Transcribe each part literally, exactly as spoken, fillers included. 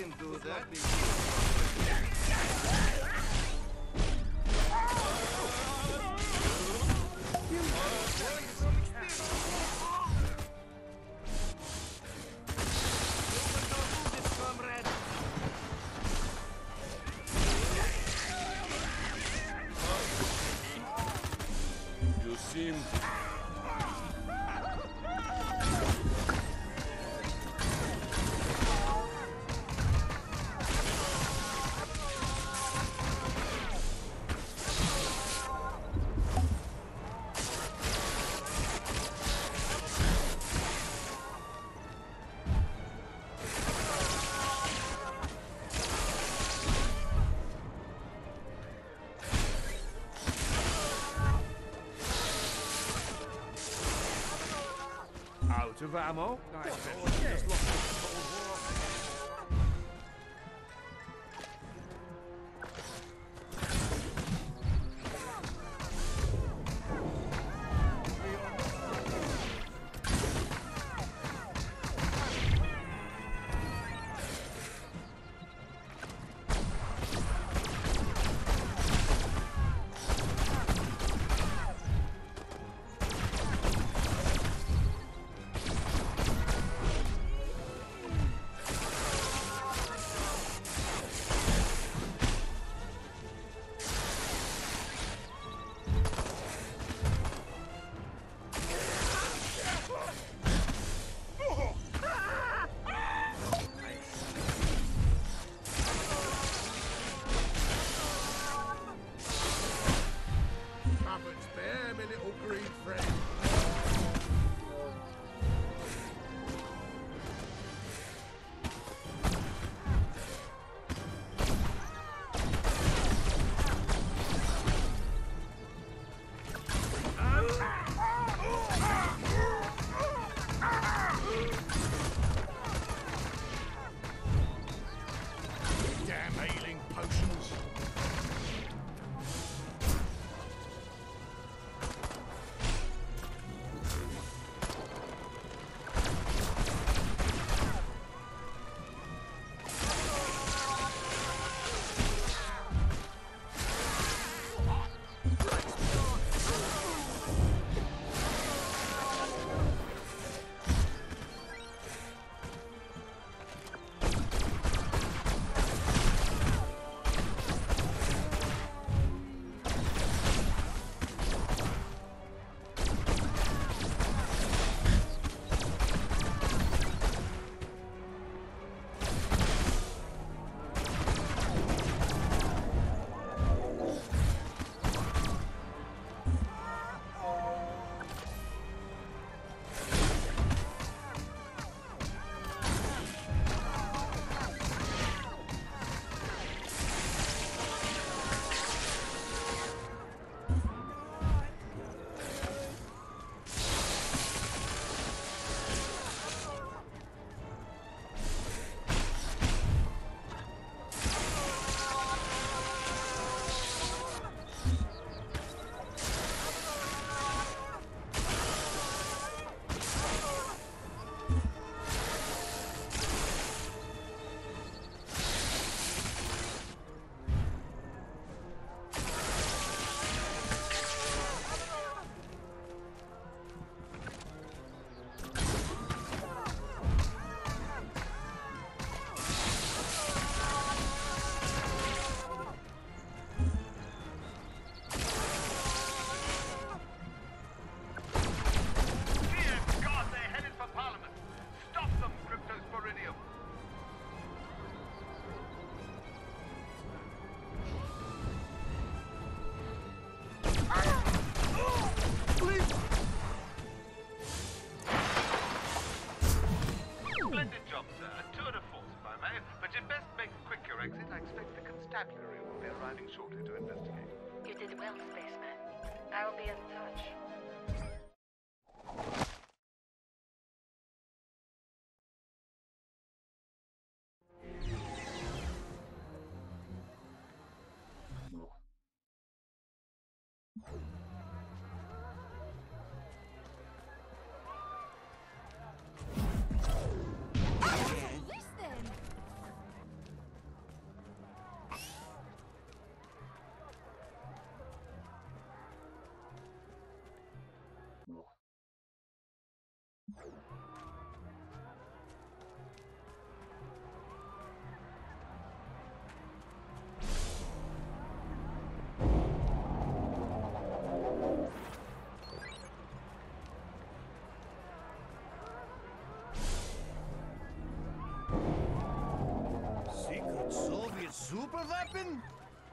can do that. You seem... Out of ammo? Nice. Constabulary will be arriving shortly to investigate. You did well, spaceman. I will be in touch. super weapon?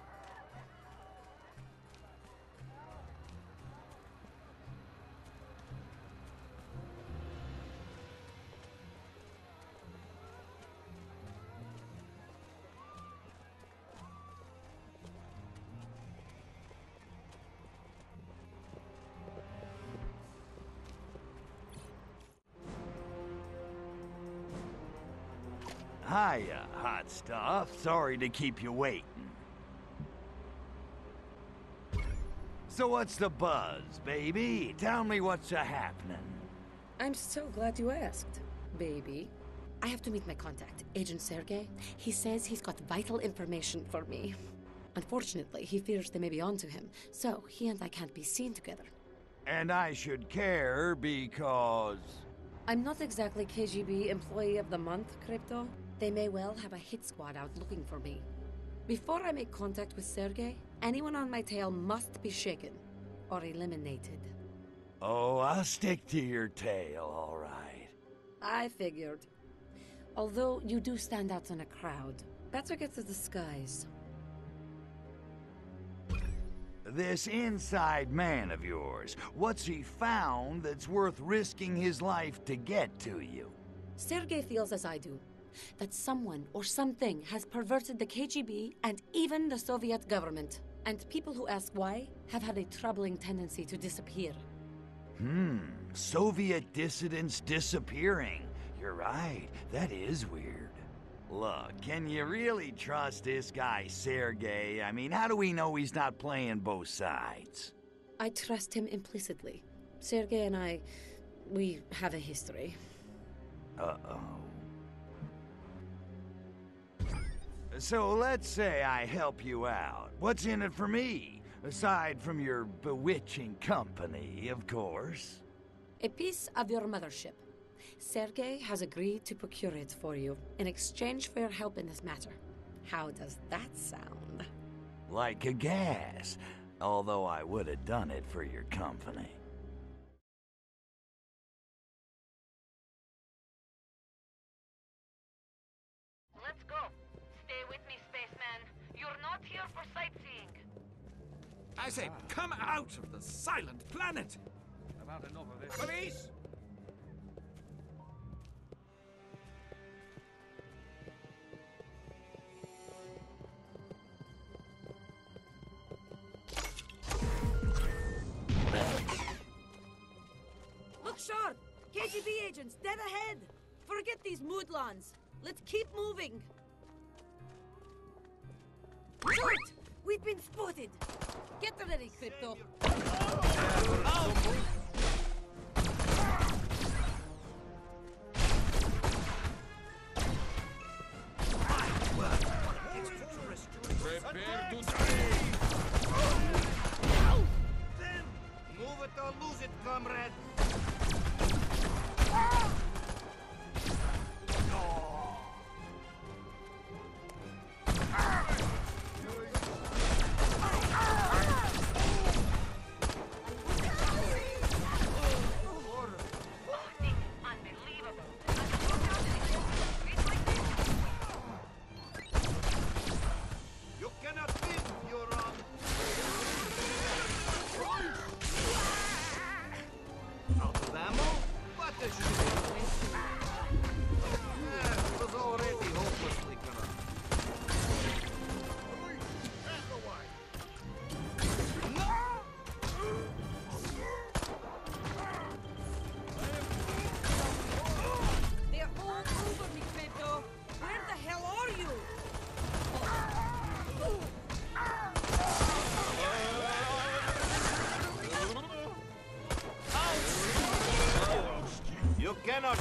Hiya, hot stuff. Sorry to keep you waiting. So what's the buzz, baby? Tell me what's a-happening. I'm so glad you asked, baby. I have to meet my contact, Agent Sergei. He says he's got vital information for me. Unfortunately, he fears they may be onto him, so he and I can't be seen together. And I should care because... I'm not exactly K G B Employee of the Month, Crypto. They may well have a hit squad out looking for me. Before I make contact with Sergei, anyone on my tail must be shaken or eliminated. Oh, I'll stick to your tail, all right. I figured. Although you do stand out in a crowd, better get to the skies. This inside man of yours, what's he found that's worth risking his life to get to you? Sergei feels as I do, that someone or something has perverted the K G B and even the Soviet government. And people who ask why have had a troubling tendency to disappear. Hmm, Soviet dissidents disappearing. You're right, that is weird. Look, can you really trust this guy, Sergei? I mean, how do we know he's not playing both sides? I trust him implicitly. Sergei and I, we have a history. Uh-oh. So let's say I help you out. What's in it for me? Aside from your bewitching company, of course. A piece of your mothership. Sergei has agreed to procure it for you in exchange for your help in this matter. How does that sound? Like a gas. Although I would have done it for your company. Let's go. Stay with me, spaceman. You're not here for sightseeing. I say, come out of the silent planet! I've had enough of this. Police! Look sharp! K G B agents, dead ahead! Forget these moodlons. Let's keep moving. Short! We've been spotted! Get ready, Crypto. Prepare to die! Then, move it or lose it, comrade. You cannot win, you're wrong. Out of ammo? What a shit. Yeah, it was already hopelessly corrupt. They're all over me, Crypto. Where the hell are you? You cannot.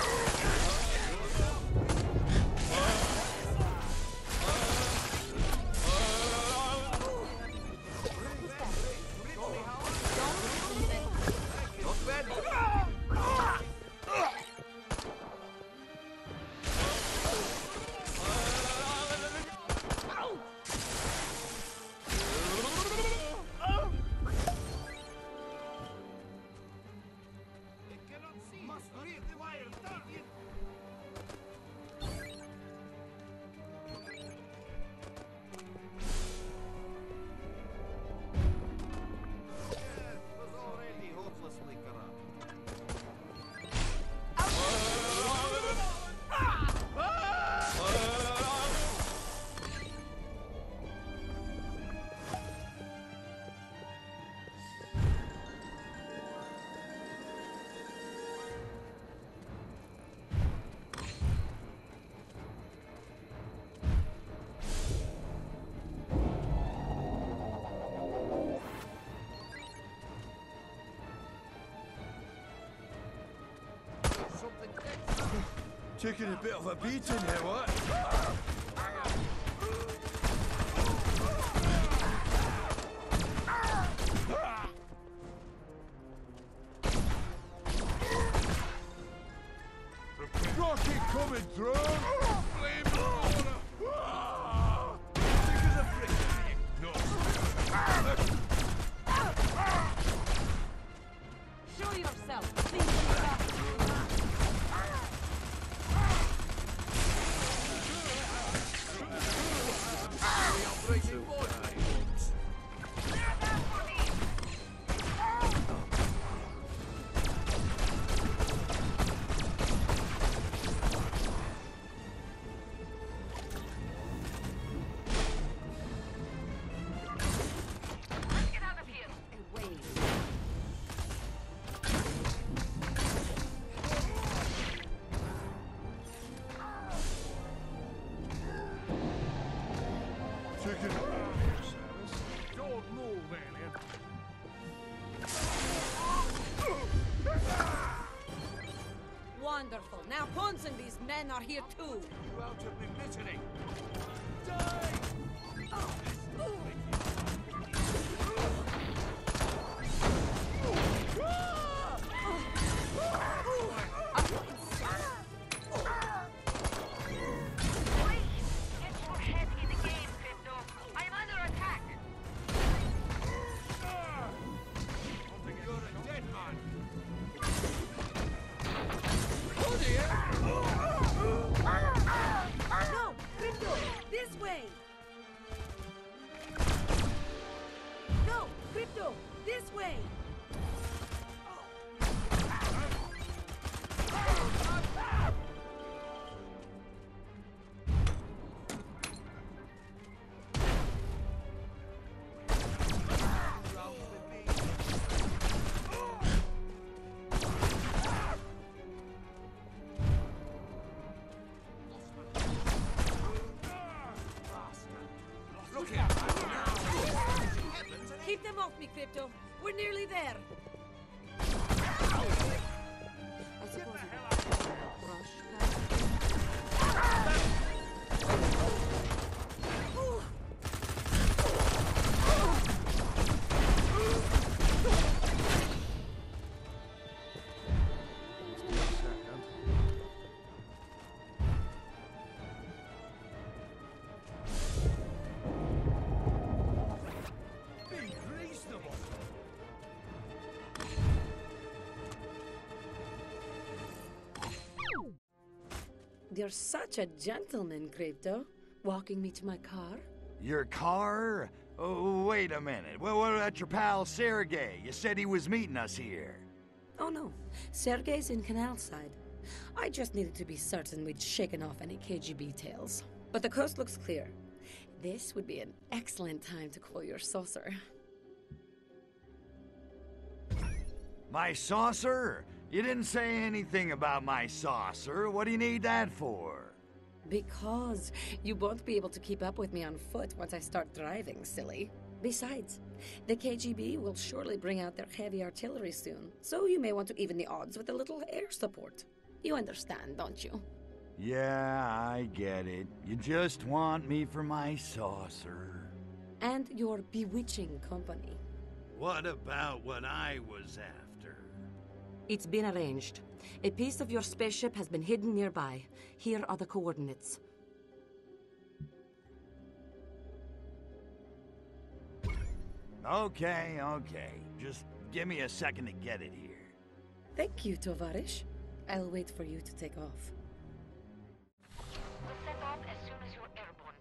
Not bad. They cannot see. Must read the wire. Taking a bit of a beating here, what? Rocket coming through! Flame water! Thick as a brick, no. Show yourself. Think yourself. Let's get out of here. Away. Taking a Don't move, alien. Wonderful. Now Pons and these men are here too. You out of me misery. Get your head in the game, Crypto. I'm under attack. You're a dead man. No! Crypto! This way! No! Crypto! This way! Look here. Keep them off me, Crypto. We're nearly there. I suppose you brush past. Ooh. Be reasonable. You're such a gentleman, Crypto. Walking me to my car? Your car? Oh, wait a minute. Well, what about your pal Sergey? You said he was meeting us here. Oh no, Sergey's in Canal Side. I just needed to be certain we'd shaken off any K G B tales. But the coast looks clear. This would be an excellent time to call your saucer. My saucer? You didn't say anything about my saucer. What do you need that for? Because you won't be able to keep up with me on foot once I start driving, silly. Besides, the K G B will surely bring out their heavy artillery soon, so you may want to even the odds with a little air support. You understand, don't you? Yeah, I get it. You just want me for my saucer. And your bewitching company. What about what I was after? It's been arranged. A piece of your spaceship has been hidden nearby. Here are the coordinates. Okay, okay. Just give me a second to get it here. Thank you, Tovarish. I'll wait for you to take off. We'll set off as soon as you're airborne.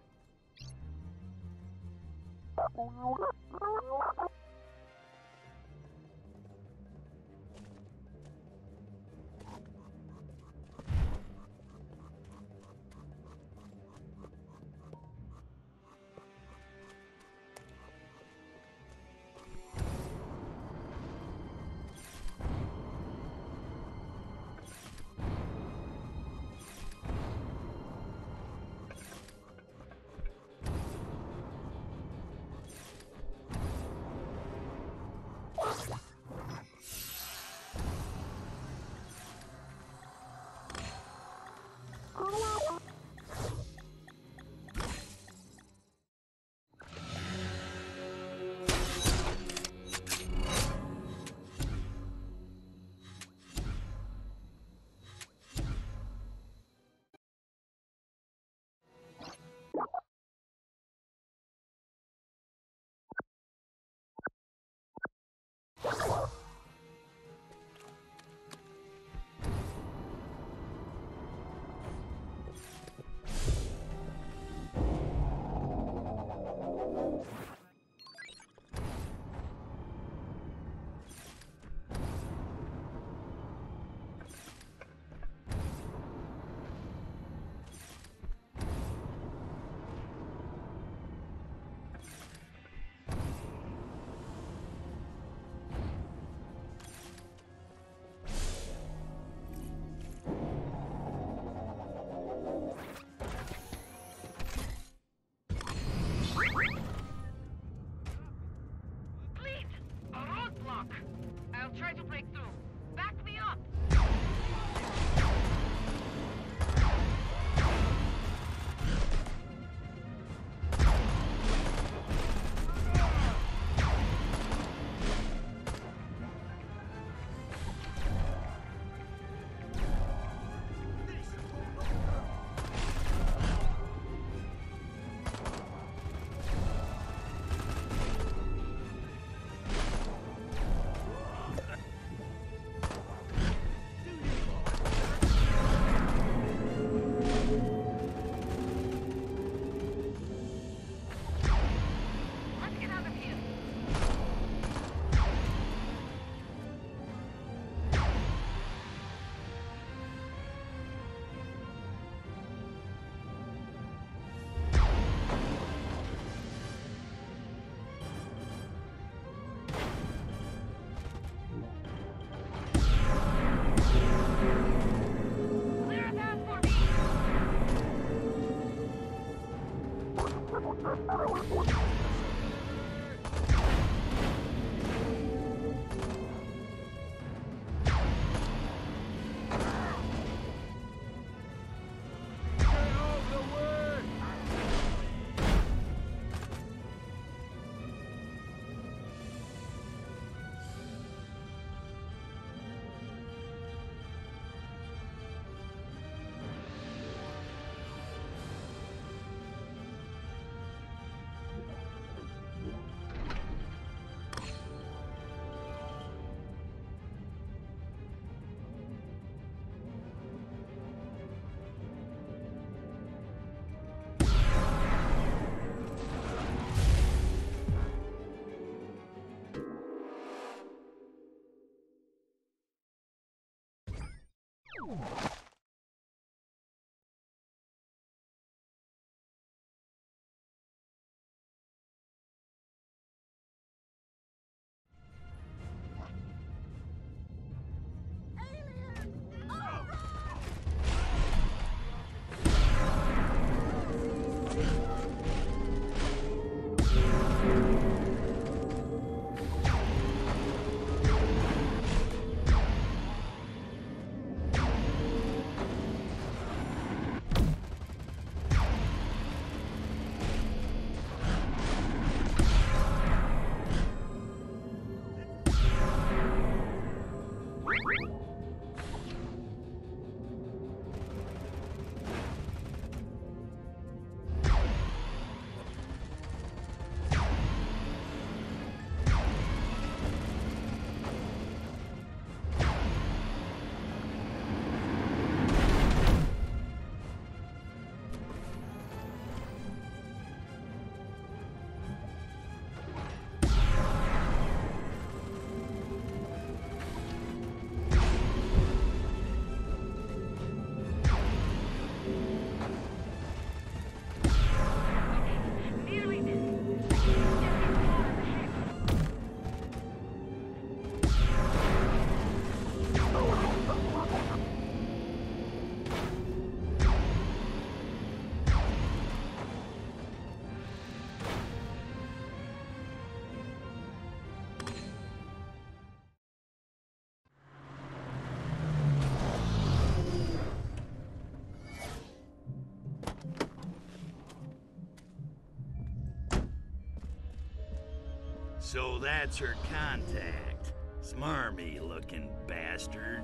So that's her contact. Smarmy looking bastard.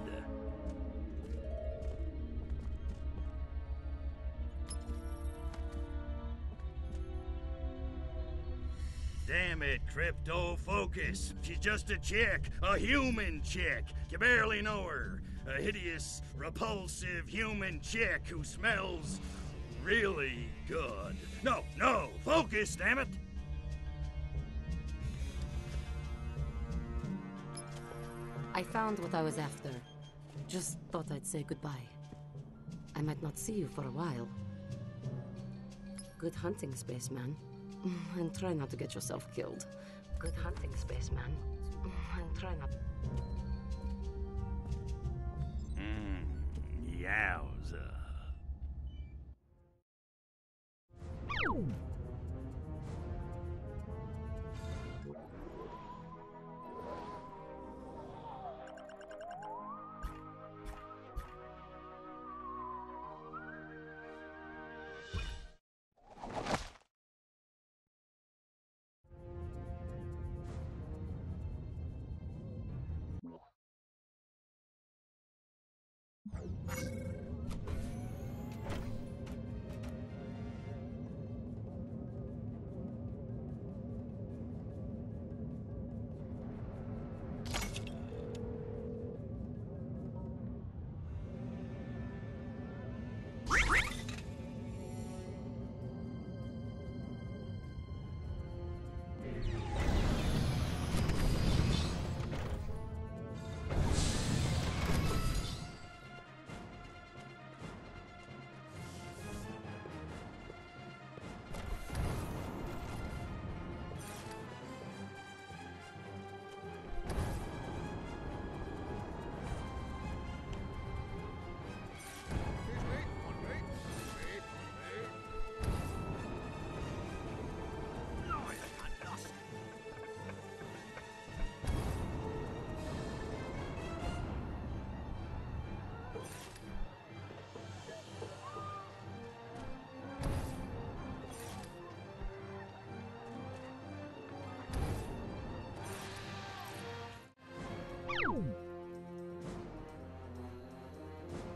Damn it, Crypto, focus. She's just a chick, a human chick. You barely know her. A hideous, repulsive human chick who smells really good. No, no, focus, damn it. I found what I was after. Just thought I'd say goodbye. I might not see you for a while. Good hunting, spaceman. And try not to get yourself killed. Good hunting, spaceman. And try not... Mmm, yowza.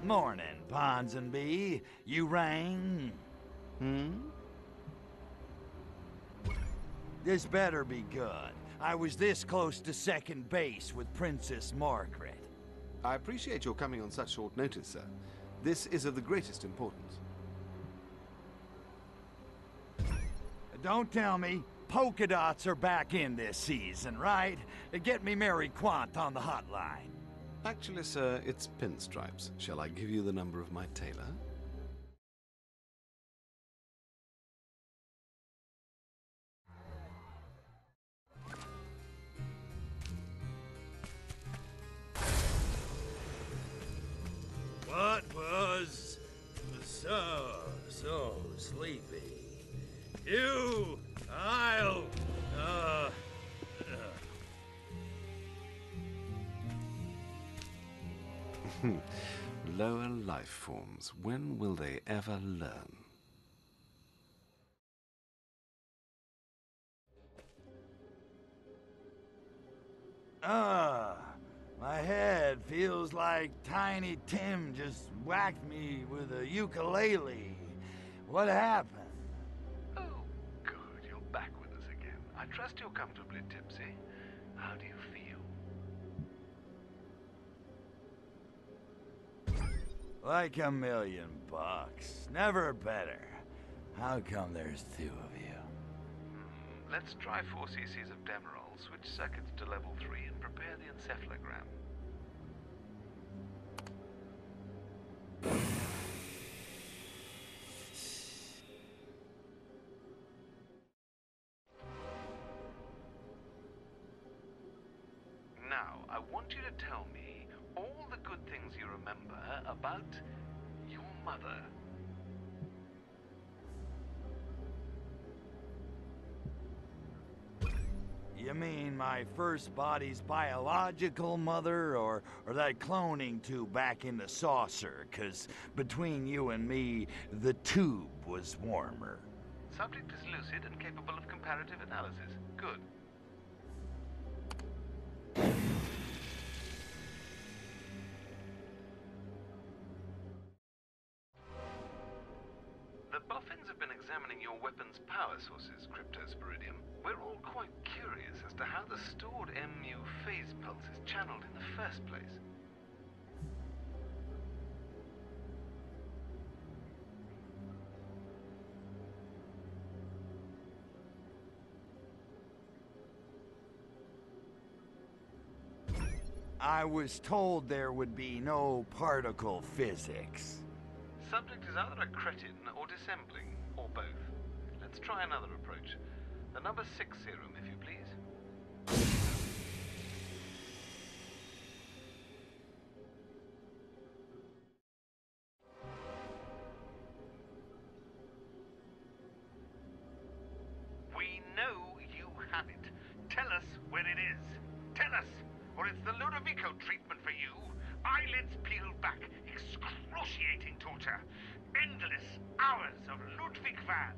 Morning, Ponsonby. You rang? Hmm? This better be good. I was this close to second base with Princess Margaret. I appreciate your coming on such short notice, sir. This is of the greatest importance. Don't tell me polka dots are back in this season, right? Get me Mary Quant on the hotline. Actually, sir, it's pinstripes. Shall I give you the number of my tailor? What was so, so sleepy? You, I'll, uh... Lower life forms. When will they ever learn? Ah, my head feels like Tiny Tim just whacked me with a ukulele. What happened? Oh, good. You're back with us again. I trust you're comfortably tipsy. How do you feel? Like a million bucks. Never better. How come there's two of you? Hmm, let's try four cc's of Demerol, switch circuits to level three, and prepare the encephalogram. Now, I want you to tell me all the good things you remember about your mother. You mean my first body's biological mother, or, or that cloning tube back in the saucer? 'Cause between you and me, the tube was warmer. Subject is lucid and capable of comparative analysis. Good. The Boffins have been examining your weapon's power sources, Cryptosporidium. We're all quite curious as to how the stored M U phase pulse is channeled in the first place. I was told there would be no particle physics. Subject is either a cretin or dissembling, or both. Let's try another approach. The number six serum, if you please. We know you have it. Tell us where it is. Tell us, or it's the Ludovico treatment for you. Eyelids peeled back, excruciating torture, endless hours of Ludwig van.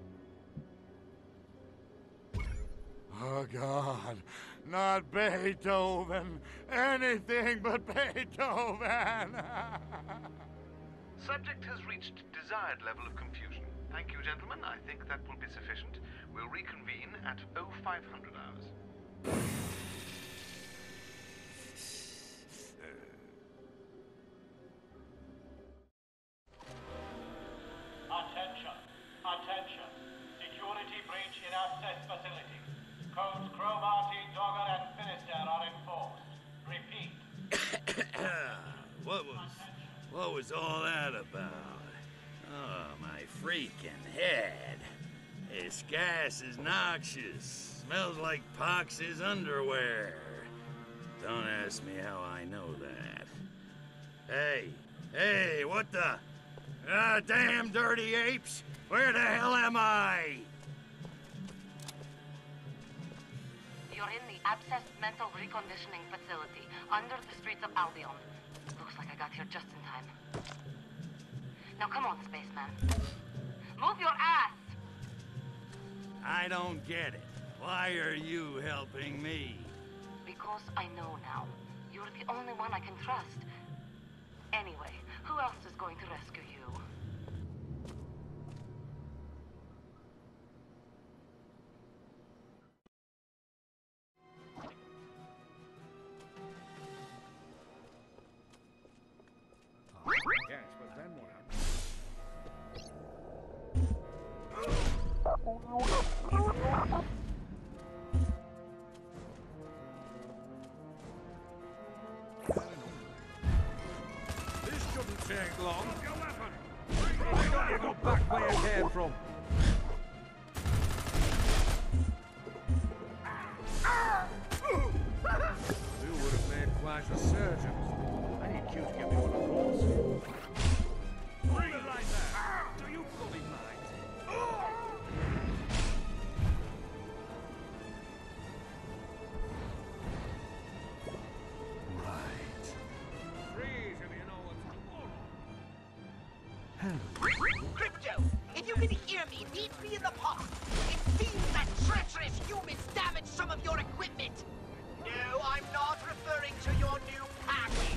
Oh, God. Not Beethoven. Anything but Beethoven. Subject has reached desired level of confusion. Thank you, gentlemen. I think that will be sufficient. We'll reconvene at oh five hundred hours. Attention! Attention! Security breach in access facility. Codes Cromarty, Dogger, and Finisterre are enforced. Repeat. What was... what was all that about? Oh, my freaking head. This gas is noxious. Smells like Pox's underwear. Don't ask me how I know that. Hey, hey, what the... Ah, damn dirty apes! Where the hell am I? You're in the Abscess Mental Reconditioning Facility, under the streets of Albion. Looks like I got here just in time. Now come on, spaceman. Move your ass! I don't get it. Why are you helping me? Because I know now. You're the only one I can trust. Anyway, Who else is going to rescue you? Yes, but then what happened? This shouldn't take long. Drop your weapon! You got back where you came from. You would have made quite a surgeon. I need you to get me one of those. Hold it right there. Do you fully mind? Right. Freeze if you know what's going on. Crypto, if you can hear me, meet me in the park. It seems that treacherous humans damaged some of your equipment. No, I'm not referring to your new package.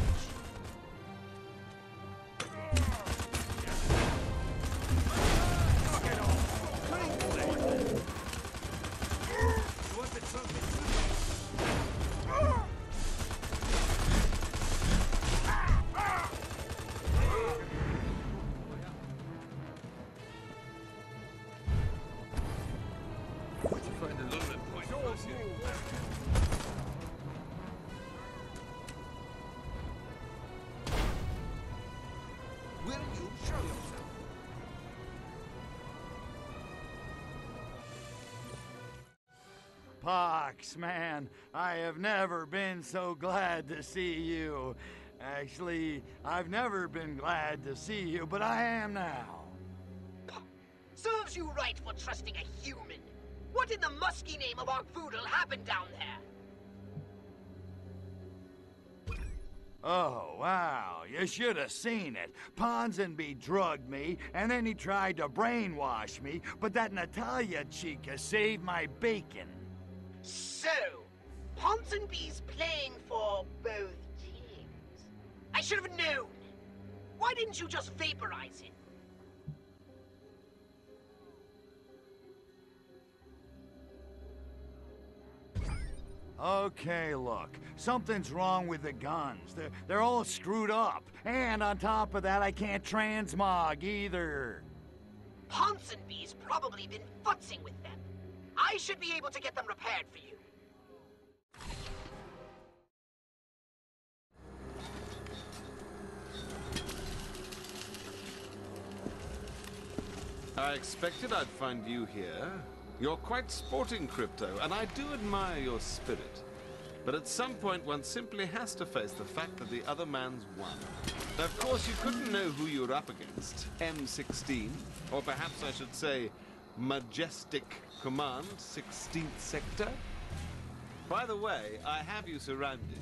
Will you show yourself? Pox, man, I have never been so glad to see you. Actually, I've never been glad to see you, but I am now. Serves you right for trusting a human. What in the musky name of our poodle happened down there? Oh, wow, you should have seen it. Ponsonby drugged me, and then he tried to brainwash me, but that Natalia chica saved my bacon. So, Ponsonby's playing for both teams. I should have known. Why didn't you just vaporize it? Okay, look, something's wrong with the guns. They're, they're all screwed up. And on top of that, I can't transmog either. Ponsonby's probably been futzing with them. I should be able to get them repaired for you. I expected I'd find you here. You're quite sporting, Crypto, and I do admire your spirit. But at some point, one simply has to face the fact that the other man's won. Of course, you couldn't know who you were up against. M sixteen, or perhaps I should say, Majestic Command, sixteenth Sector. By the way, I have you surrounded.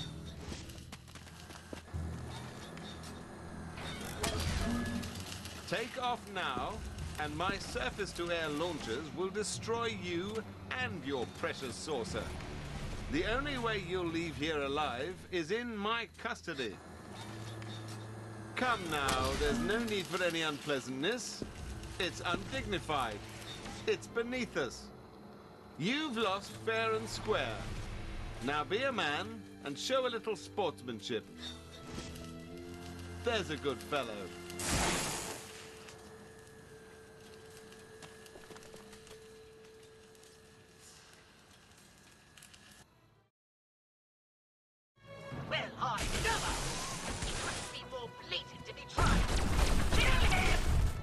Take off now, and my surface-to-air launchers will destroy you and your precious saucer. The only way you'll leave here alive is in my custody. Come now, there's no need for any unpleasantness. It's undignified. It's beneath us. You've lost fair and square. Now be a man and show a little sportsmanship. There's a good fellow. Well, I never! It couldn't be more blatant if he tried. Kill him!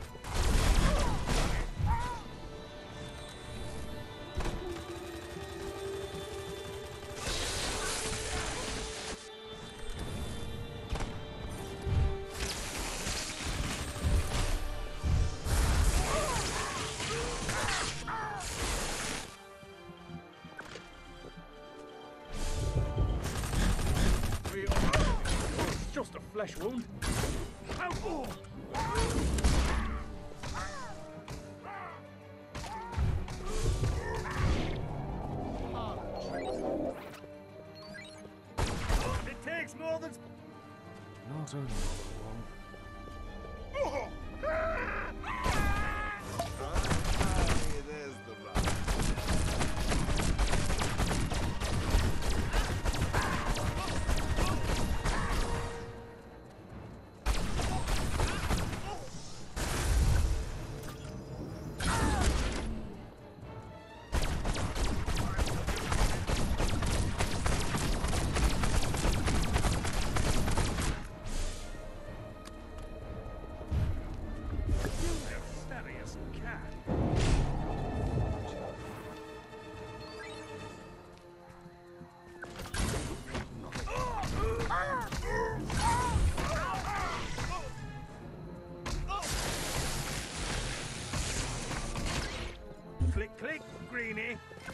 It's just a flesh wound. Ow! It takes more than... Not another one. Click, click, Greenie.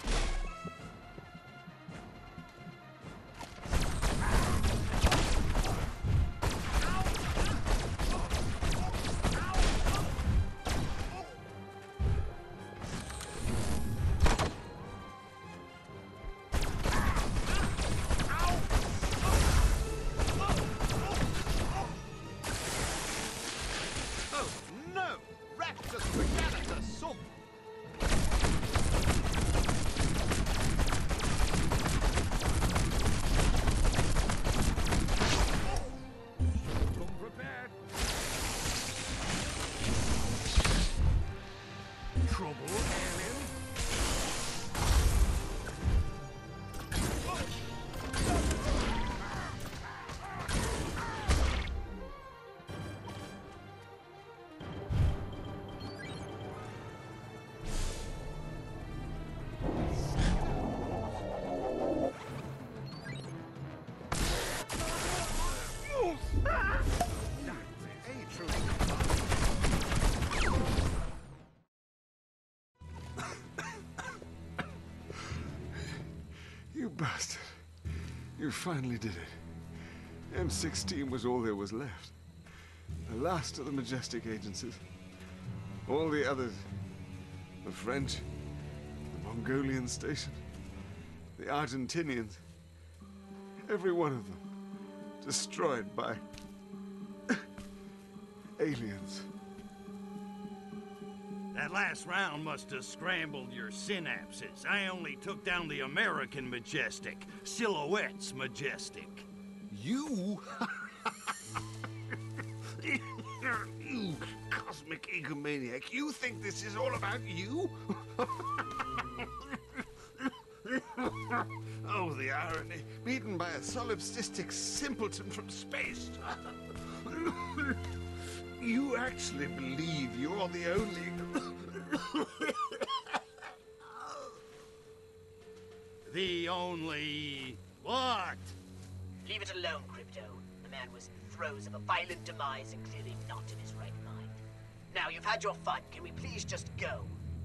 Oh, no! Raptus Regalitus Sum! Come prepared. Trouble, alien? You bastard. You finally did it. M sixteen was all there was left. The last of the Majestic agencies. All the others. The French, the Mongolian station, the Argentinians. Every one of them. Destroyed by aliens. That last round must have scrambled your synapses. I only took down the American Majestic. Silhouette's Majestic. You? You cosmic egomaniac. You think this is all about you? Oh, the irony. Beaten by a solipsistic simpleton from space. You actually believe you're the only... The only... what? Leave it alone, Crypto. The man was in the throes of a violent demise and clearly not in his right mind. Now, you've had your fun. Can we please just go?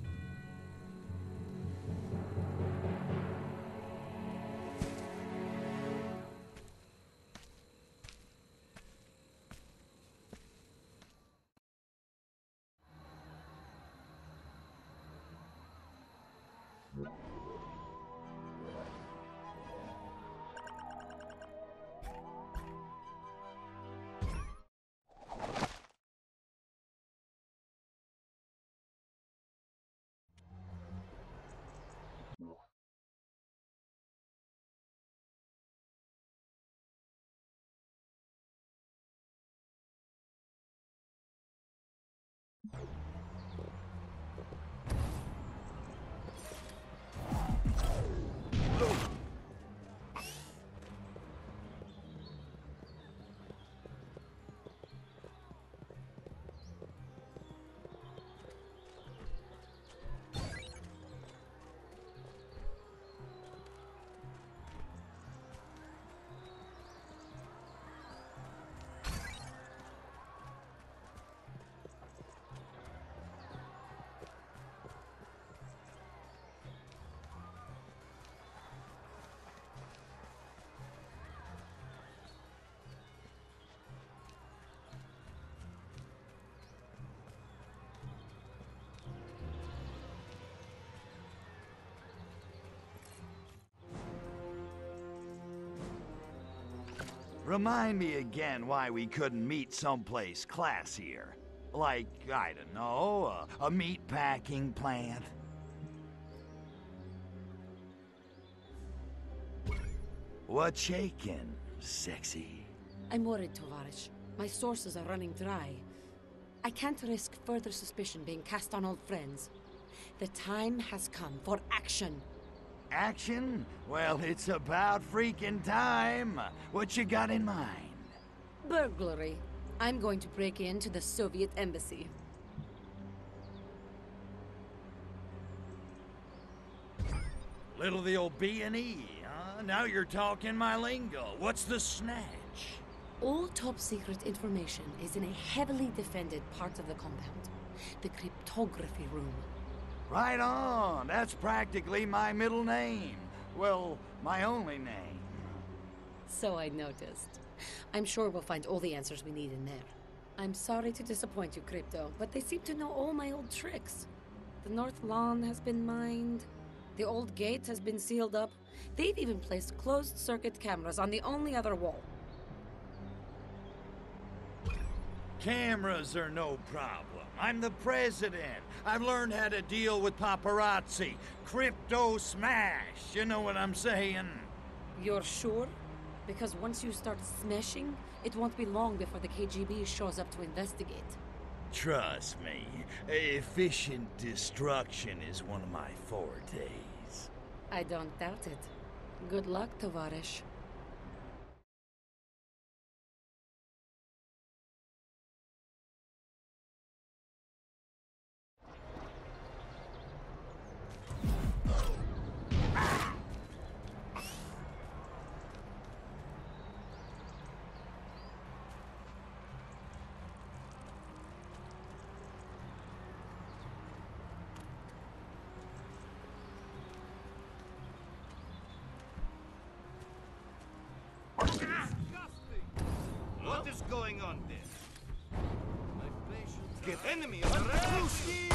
Remind me again why we couldn't meet someplace classier. Like, I don't know, a, a meat packing plant. What's shaking, sexy? I'm worried, Tovarish. My sources are running dry. I can't risk further suspicion being cast on old friends. The time has come for action. Action? Well, it's about freaking time. What you got in mind? Burglary. I'm going to break into the Soviet embassy. Little the old B and E, huh? Now you're talking my lingo. What's the snatch? All top-secret information is in a heavily defended part of the compound. The cryptography room. Right on. That's practically my middle name. Well, my only name. So I noticed. I'm sure we'll find all the answers we need in there. I'm sorry to disappoint you, Crypto, but they seem to know all my old tricks. The North Lawn has been mined. The old gate has been sealed up. They've even placed closed-circuit cameras on the only other wall. Cameras are no problem. I'm the president. I've learned how to deal with paparazzi. Crypto smash. You know what I'm saying? You're sure? Because once you start smashing, it won't be long before the K G B shows up to investigate. Trust me, efficient destruction is one of my fortes. I don't doubt it. Good luck, Tovarish. What is going on there? My patience. Get enemy on the recruit!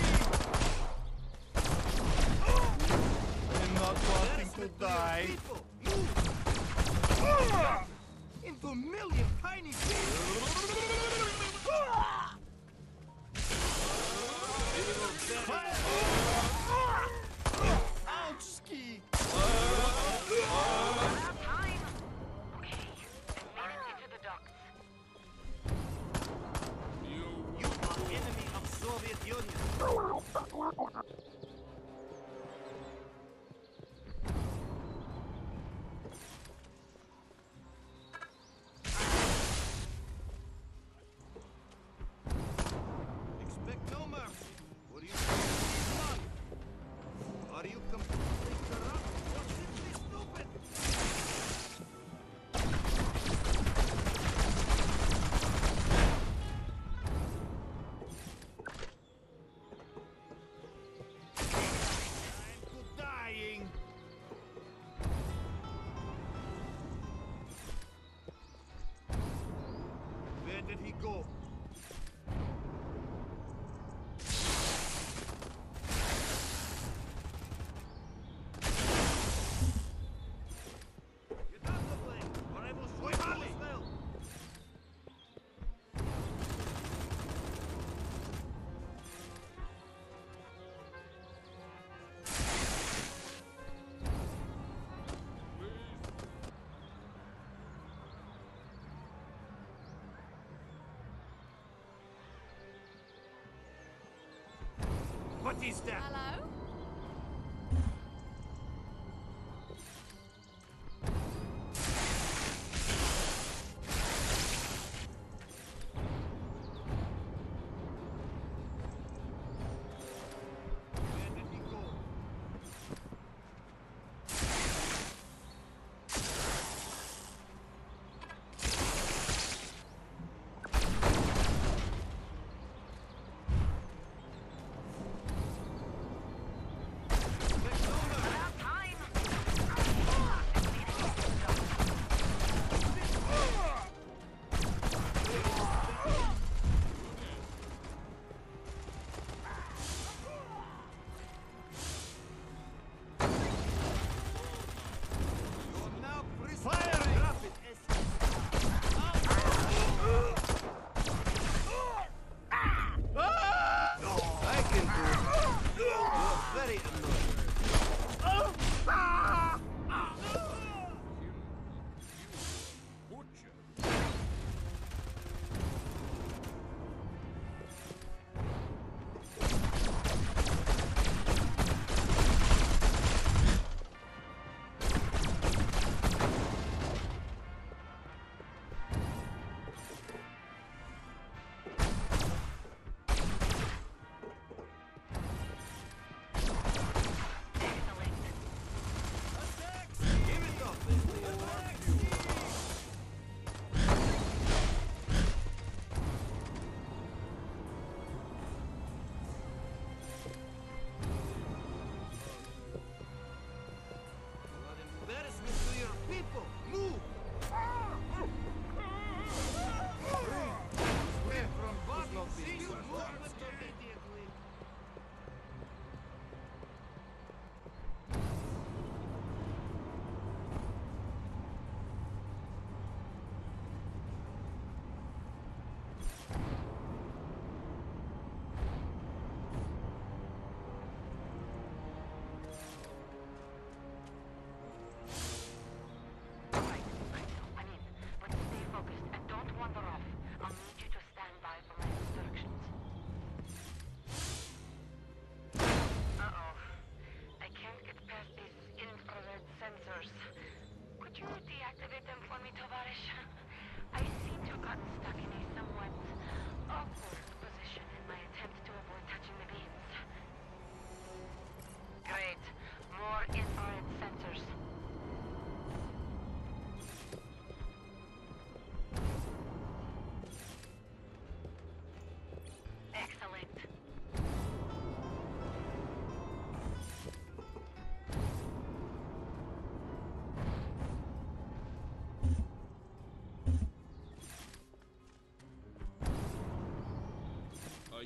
I'm not wanting to die. People, move! Into a million tiny pieces! Ouch, ski! You are enemy of Soviet Union. Expect no mercy. What do you want? Are you completely corrupt or simply stupid? I'm to dying. Where did he go? Get out of the way, or I will shoot you as well. What is that? Hello? Where did he go? Expect no mercy. You are now firing. Rapid I can do it. You are very annoying.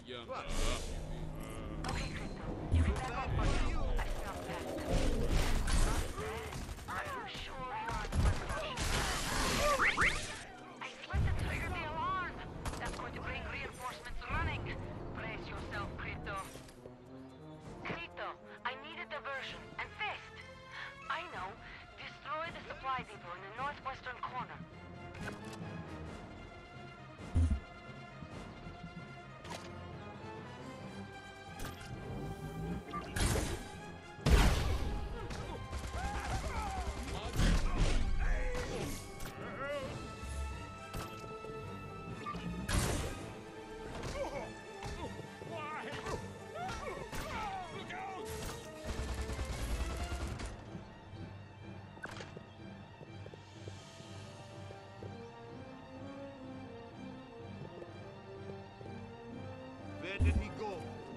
What? Okay, Crypto. You can back off for now. I smell past them. Are you sure you aren't precautionary? I slipped and triggered the alarm. That's going to bring reinforcements running. Brace yourself, Crypto. Crypto, I need a diversion. And fast. I know. Destroy the supply depot in the northwestern corner. Where did he go?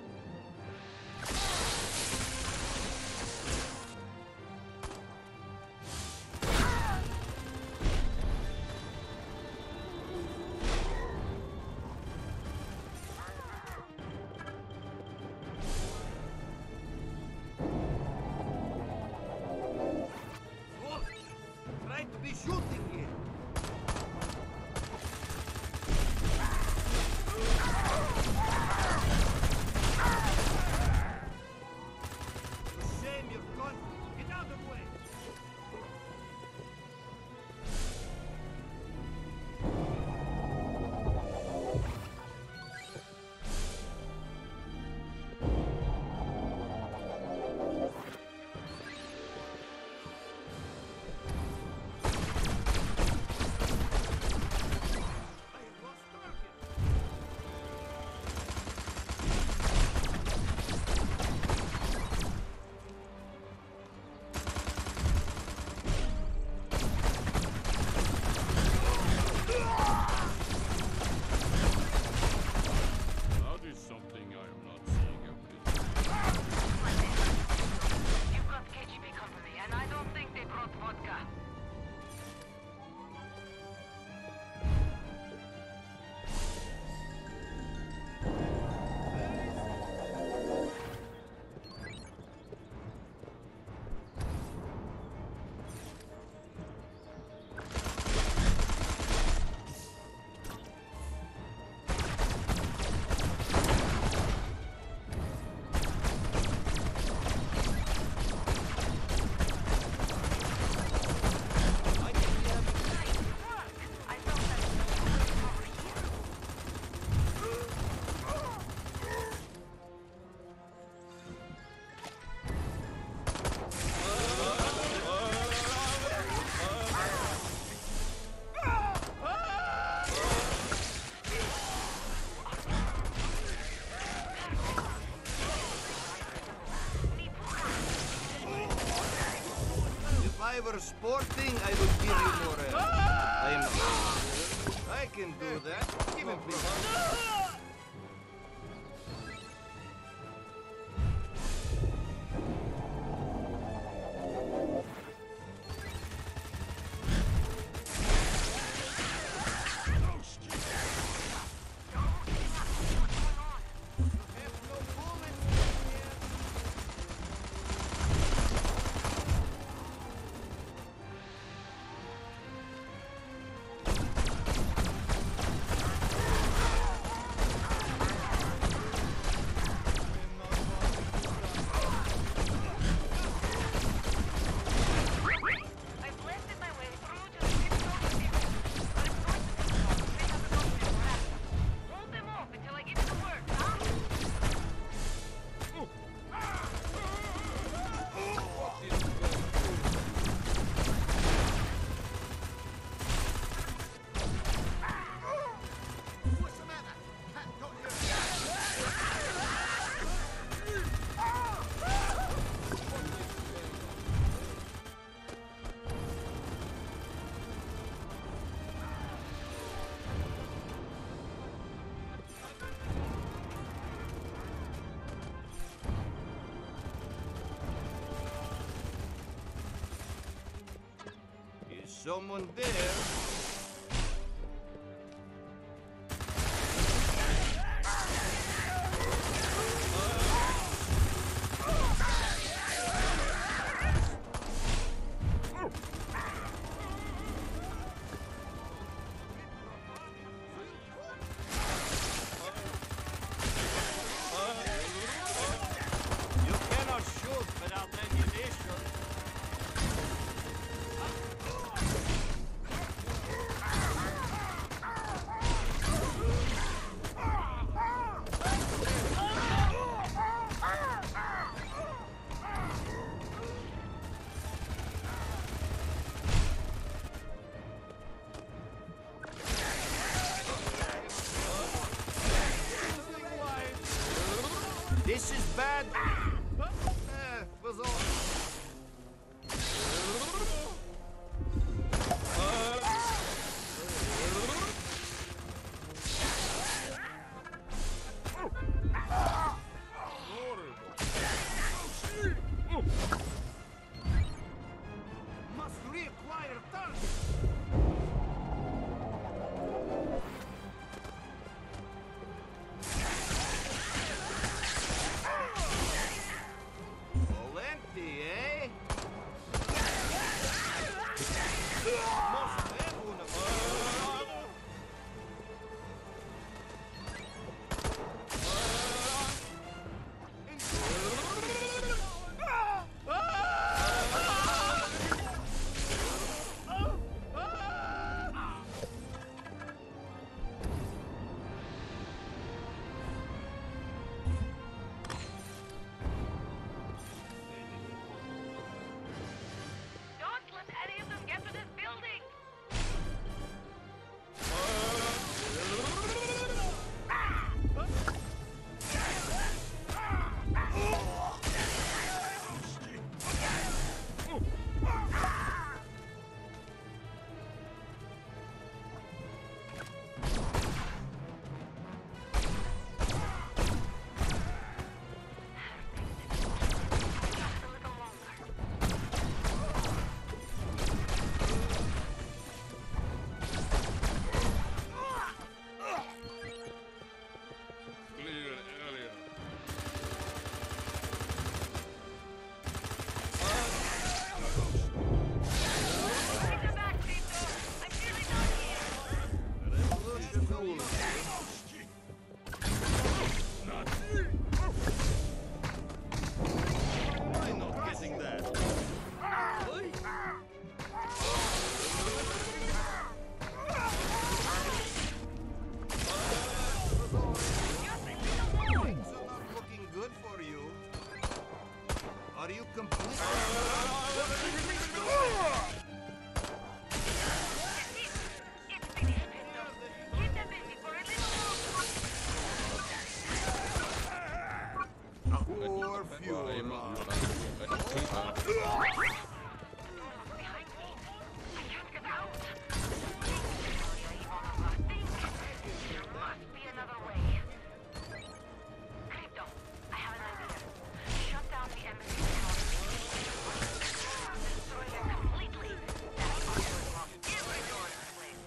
Look! Try to be shooting here! Shame you're gone. Get out of the way! I have lost target! That is something I am not seeing every day. You've got K G B company, and I don't think they brought vodka. I can see him. Nice work! I thought that over here. If I were sporting, I would give you more. Uh, I'm. I can do that. Give him free. Have no bullets in here. I blasted my way through to the Crypto depot, but it's going to be long to pick up the documents perhaps. Hold them off until I give you the word, huh? What's the matter? Cat got your... Is someone there? bad. Eh, was all. Must reacquire target. All empty, eh? Most everyone. Don't let any of them get to this building! Just a little longer. Clear area. Take them back, Tito! I'm nearly done here! Revolution will not. I'm not getting that. Things are not looking good for you. Are you completely? It's finished, Tito. Keep them busy for a little Poor fuel. behind me. I can't get out. Julia Ivanova, think. There must be another way. Crypto, I have an idea. Shut down the embassy tower. Destroy it completely. That's how you unlock every door in this place.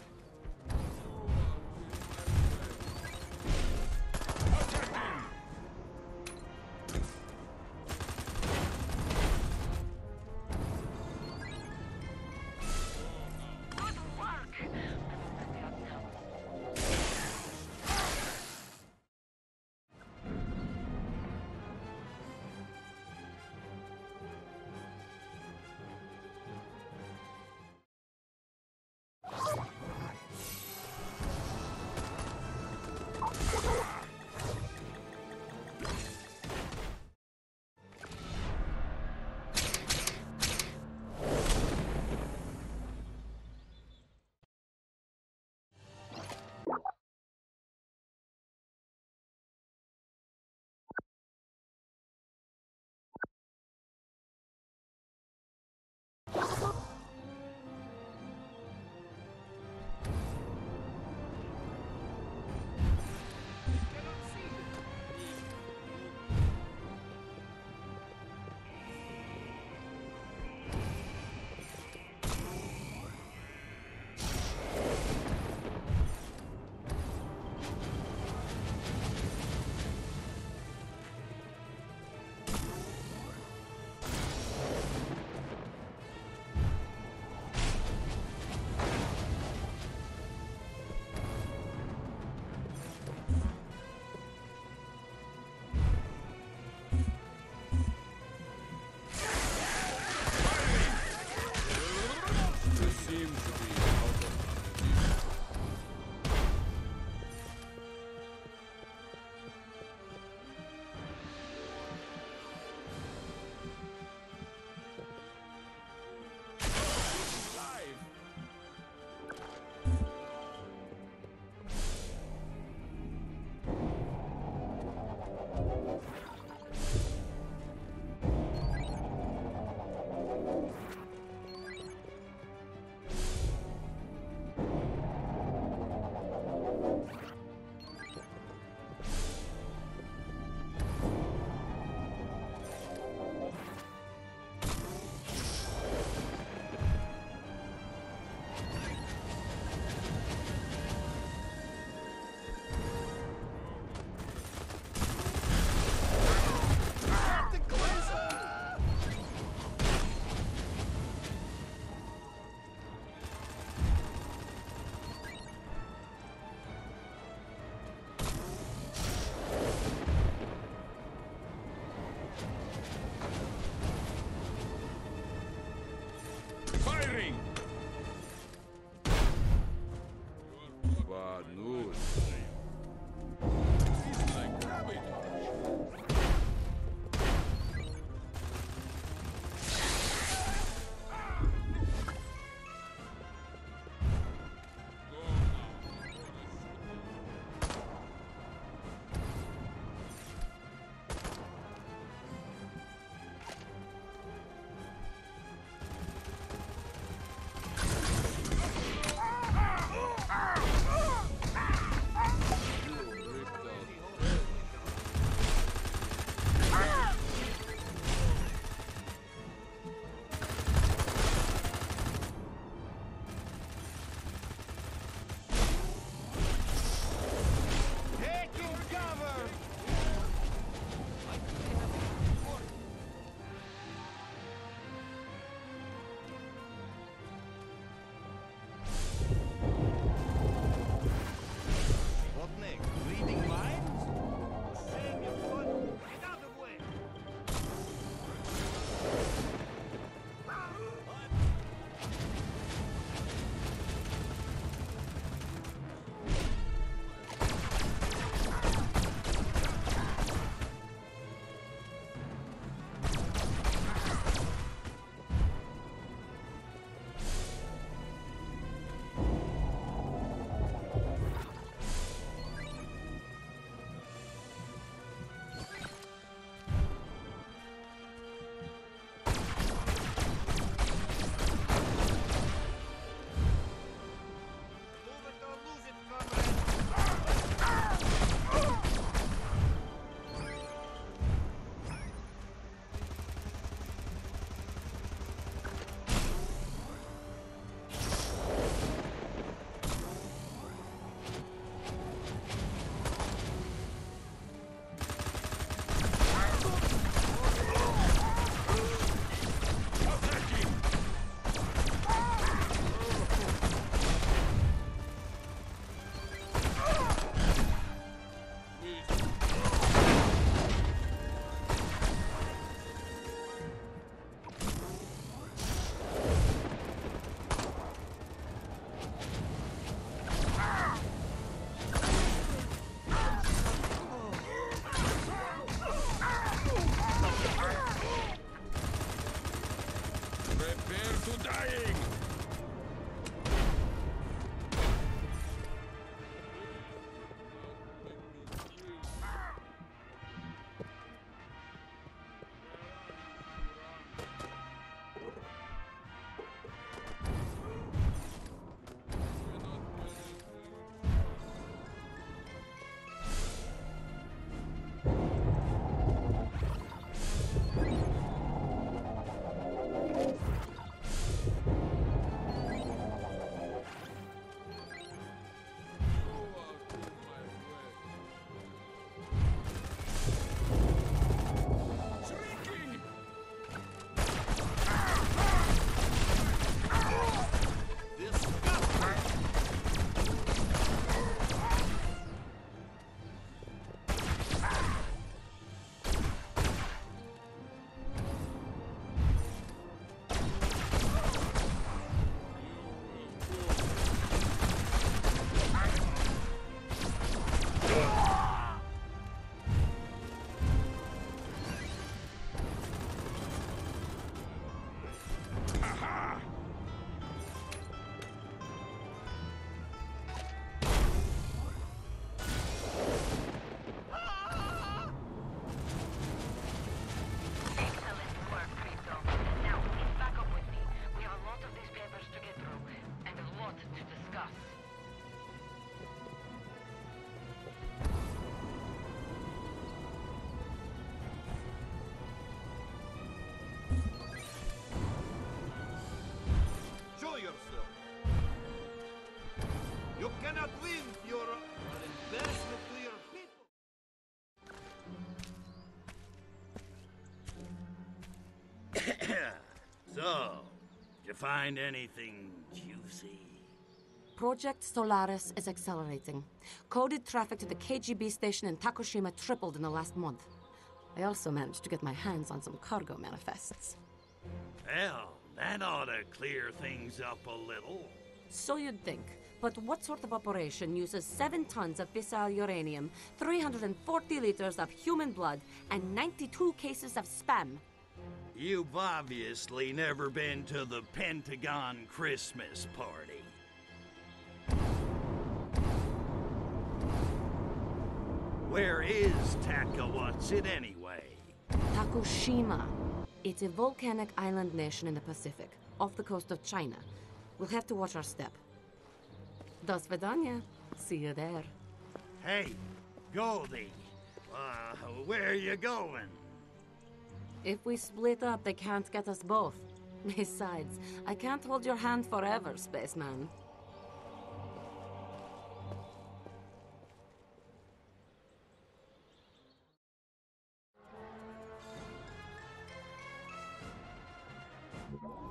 dying! Show yourself. You cannot win, Fiora. An embarrassment to your people. So, did you find anything juicy? Project Solaris is accelerating. Coded traffic to the K G B station in Takushima tripled in the last month. I also managed to get my hands on some cargo manifests. Well, that ought to clear things up a little. So you'd think. But what sort of operation uses seven tons of fissile uranium, three hundred forty liters of human blood, and ninety-two cases of spam? You've obviously never been to the Pentagon Christmas party. Where is Takawatsit anyway? Takushima. It's a volcanic island nation in the Pacific, off the coast of China. We'll have to watch our step. Do svidaniya. See you there. Hey, Goldie. Uh, where are you going? If we split up, they can't get us both. Besides, I can't hold your hand forever, spaceman. You